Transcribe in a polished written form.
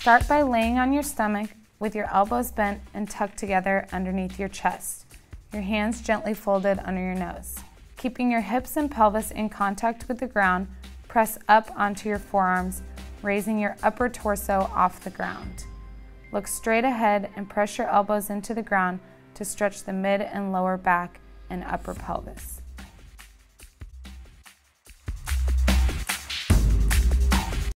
Start by laying on your stomach with your elbows bent and tucked together underneath your chest, your hands gently folded under your nose. Keeping your hips and pelvis in contact with the ground, press up onto your forearms, raising your upper torso off the ground. Look straight ahead and press your elbows into the ground to stretch the mid and lower back and upper pelvis.